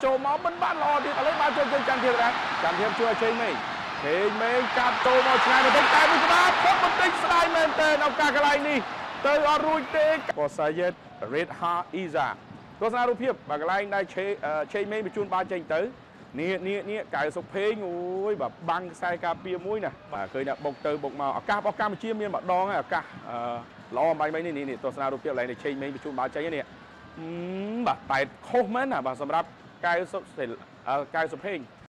ចូលមកមិនបានល្អទៀតឥឡូវបានចូលច័ន្ទធៀបដែរច័ន្ទធៀបជួយឆេងមេកាត់ចូលមកឆ្ងាយបន្តិចតែមួយក្បាលផុតបន្តិចស្ដាយមែនតើឱកាសកន្លែងនេះទៅអត់រួចទេក៏សាយេតរ៉េតហាអ៊ីសាទស្សនារូបភាពបាទកន្លែងដែលឆេងមេបញ្ជូនបាល់ចេញទៅនេះកៅសុភេងអូយបាទបាំងខ្សែការពារមួយណាបាទឃើញថាបុកទៅបុកមកឱកាសរបស់កម្ពុជាមានម្ដងហើយឱកាសល្អអំបញ្ញនេះទស្សនារូបភាពកន្លែងដែលឆេងមេបញ្ជូនបាល់ចេញនេះបាទតែខុសមែនណាបាទសម្រាប់កៅសុភេង